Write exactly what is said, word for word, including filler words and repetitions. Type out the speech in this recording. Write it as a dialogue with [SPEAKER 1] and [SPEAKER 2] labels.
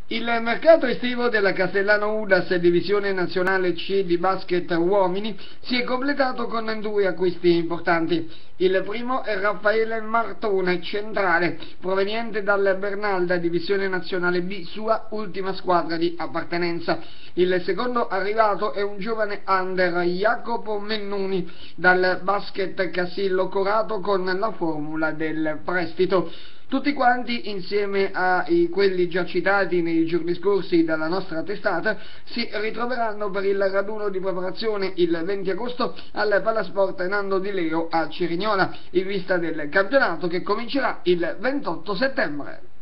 [SPEAKER 1] Il mercato estivo della Castellana Udas Divisione Nazionale C di basket uomini si è completato con due acquisti importanti. Il primo è Raffaele Martone, centrale, proveniente dal Bernalda Divisione Nazionale B, sua ultima squadra di appartenenza. Il secondo arrivato è un giovane under, Jacopo Mennuni, dal basket Casillo Corato con la formula del prestito. Tutti quanti, insieme a quelli già citati nei giorni scorsi dalla nostra testata, si ritroveranno per il raduno di preparazione il venti agosto al Palasport Nando Di Leo a Cerignola, in vista del campionato che comincerà il ventotto settembre.